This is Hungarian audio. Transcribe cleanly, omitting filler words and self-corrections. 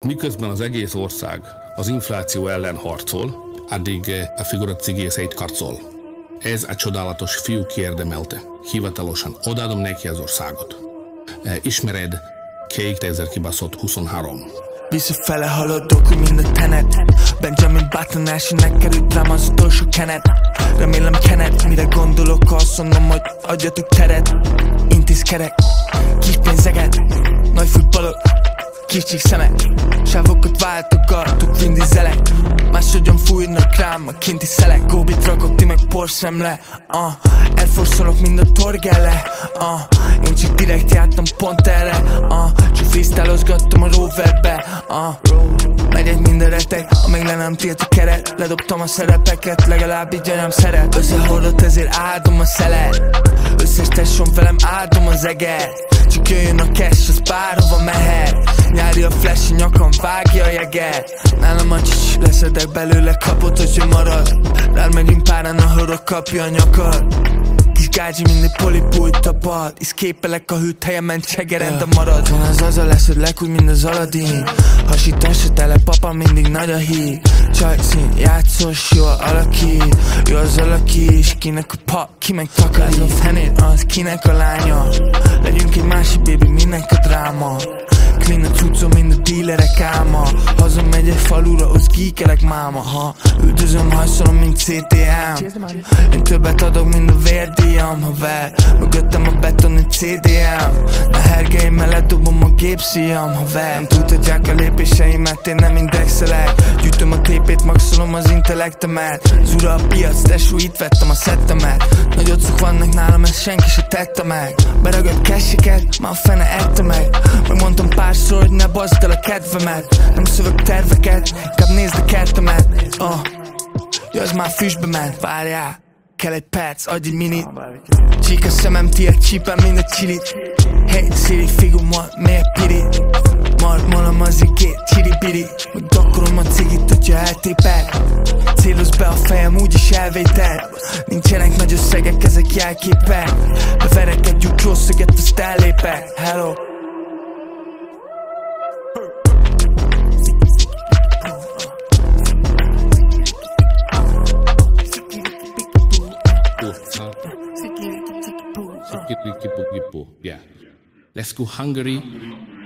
Miközben az egész ország az infláció ellen harcol, addig a figura cigészeit karcol. Ez a csodálatos fiú kiérdemelte. Hivatalosan odaadom neki az országot. Ismered Kék Tezer kibaszott 23. Visszafele haladok, úgy mind a tenet. Benjamin Button elsőnek került rám az utolsó kenet. Remélem kenet, mire gondolok, azt mondom, hogy adjatok teret. Intézkedek, kis pénzeget, nagy futballok, kicsik szemek. Sávokat váltogatok, Vin Dieselek. Máshogyan fújnak rám a kinti szelek. Góbit rakok, ti meg porszemle. Elforszolok mind a torgelle. Én csak direkt jártam pont erre. Csak freestylozgattam a roverbe. Megyek minden retek, amíg le nem tilt a keret. Ledobtam a szerepeket, legalább így anyám szeret. Összehordott, ezért áldom a szelet. Összes tesóm velem áldom az eget. Csak jöjjön a cash, az bárhova mehet. Nyári a flash, a nyakam vágja a jeget. Nálam a csics, leszedek belőle, kapott, hogyha marad. Rád megyünk páran, a hörök kapja a nyakad. Kis gágyi, mindig polipúj tapad. Iszképelek a hűt helyemen, csegerend a marad. Van az a lesz, hogy lekúj, mint az Aladdin. Hasítás se tele, papa mindig nagy a hír. Csajszín, játszós, jó alaki. Jó az alaki, és kinek a pa, ki meg takarít. A fenét, az kinek a lánya. Legyünk egy másik baby, minek a dráma. Clean a cuccom, mind a dílerek álma. Hazamegy egy falura, az geekelek máma. Üldözöm, hajszolom, mint CTM. Én többet adok, mint a vérdíjam. Haver, mögöttem a beton, egy CDM. A hergeim mellett dobom a gépszíjam. Haver, nem tudhatják a lépéseimet, én nem indexelek. Gyűjtöm a tépét, maxolom az intellektemet. Zura a piac, tesó, itt vettem a szettemet. Nagy ocok vannak nálam, ezt senki se tette meg. Beragad casheket, ma a fene ette meg. Megmondtam párszor, hogy ne baszd el a kedvemet. Nem szövök terveket, inkább nézd a kertemet. Jó, az már füstbe ment, várjál. Kell egy perc, adj egy minit. Csík a szemem, tiéd csípem, mind a csilit. Hey Siri, figum van, miért piri? Marmolom az igét, csiri-biri. Meg gyakorolom a cigit, hogyha eltépek. Céloz be a fejem, úgyis elvétel. Nincsenek nagy összegek, ezek jelképek. Beverek egy lyuklószöget, azt ellépek. Hello. Yeah. Let's go Hungary.